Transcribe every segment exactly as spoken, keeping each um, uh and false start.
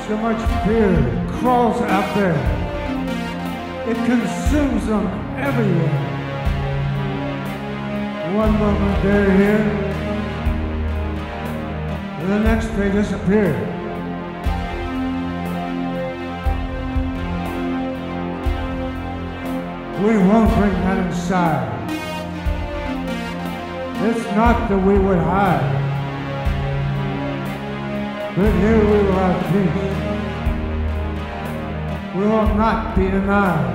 So much fear crawls out there. It consumes them everywhere. One moment they're here, the next they disappear. We won't bring that inside. It's not that we would hide, but here we will have peace. We will not be denied.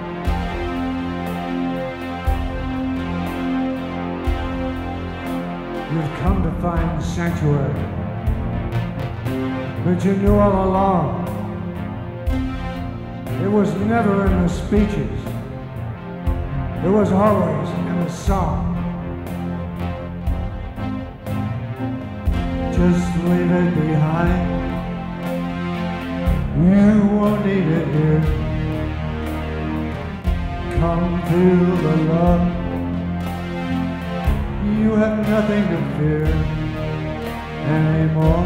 You've come to find sanctuary, but you knew all along it was never in the speeches. It was always in the song. Just leave it behind. You won't need it here. Come feel the love. You have nothing to fear anymore.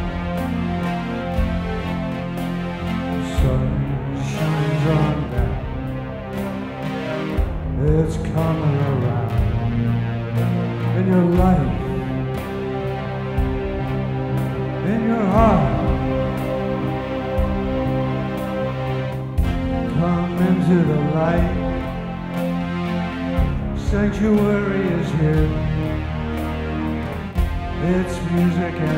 Sun shines on down. It's coming around in your life, in your heart. Come into the light. Sanctuary is here. It's music and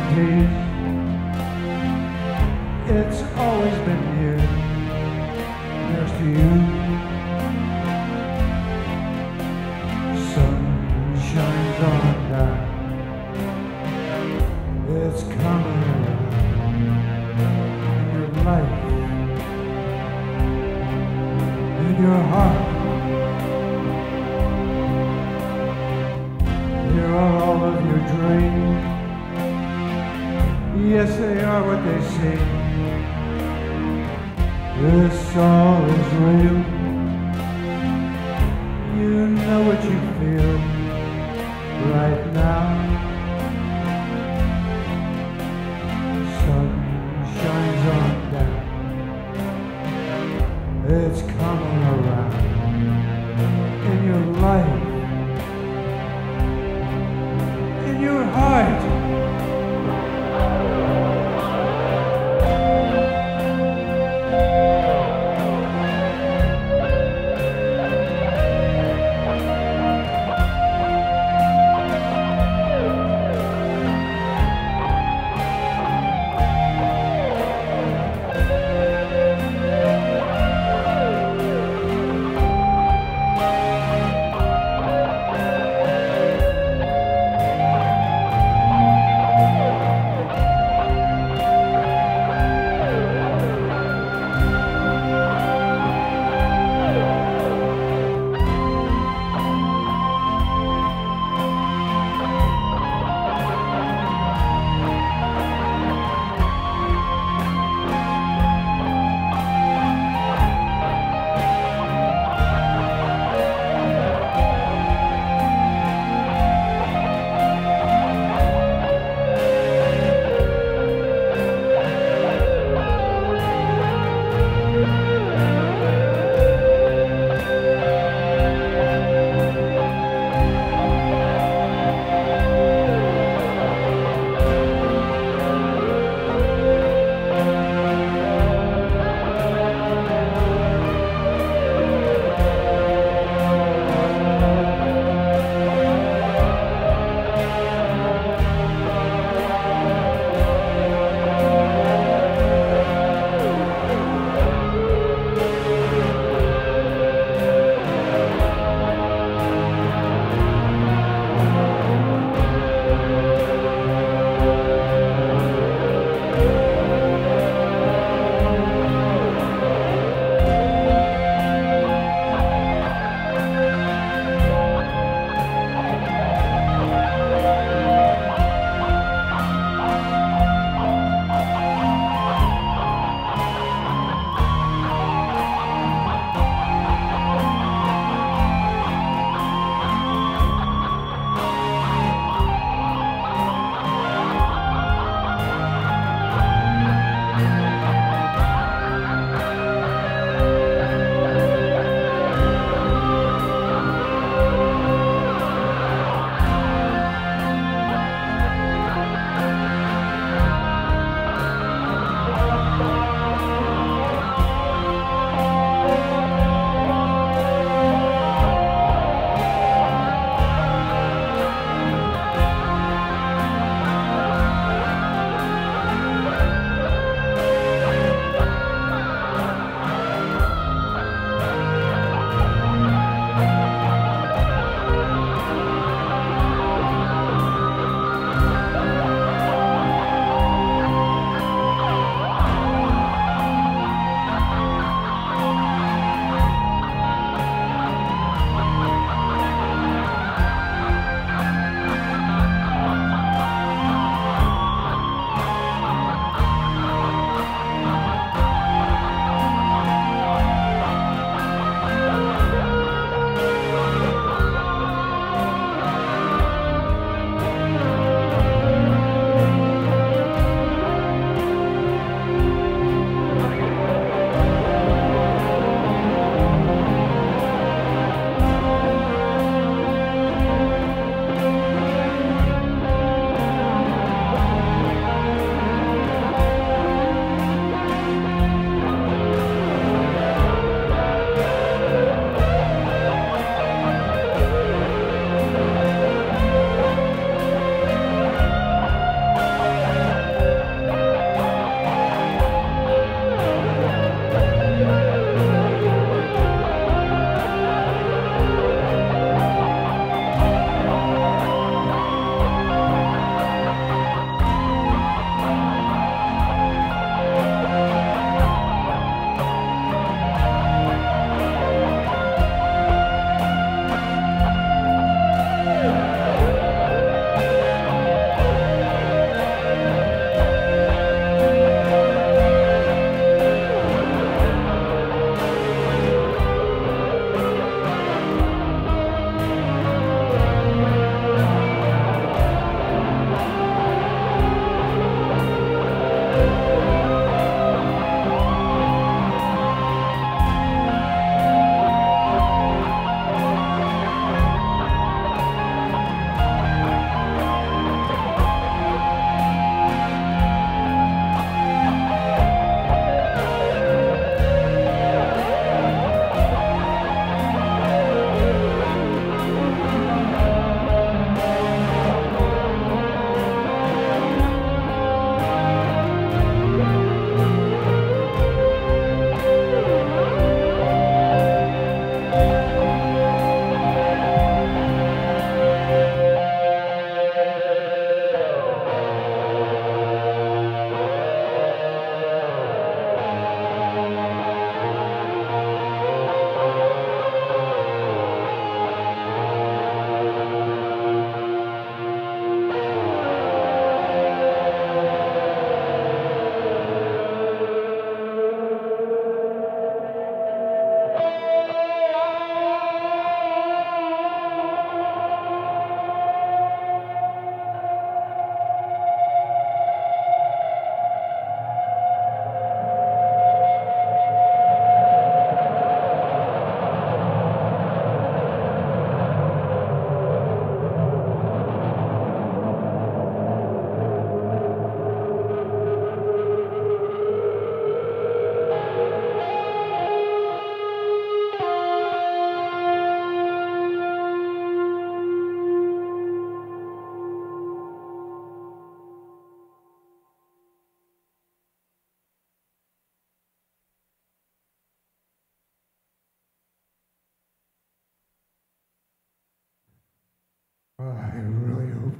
peace. It's always been here, next to you. Sun shines on down. It's coming around in your life, in your heart. Here are all of your dreams. Yes, they are what they seem. This all is real. You know what you feel right now. Sun shines on down. It's coming around in your life, in your heart.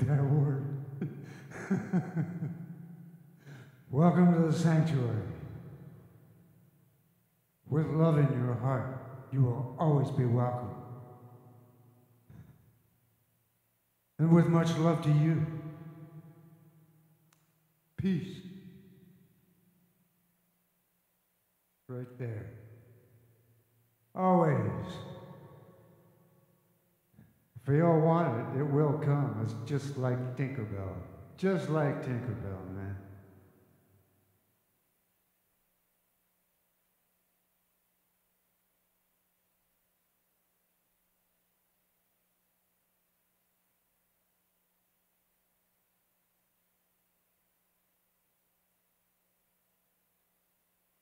that word. Welcome to the sanctuary. With love in your heart, you will always be welcome. And with much love to you, peace. Right there. Always. If you all want it, it will come. It's just like Tinkerbell. Just like Tinkerbell, man.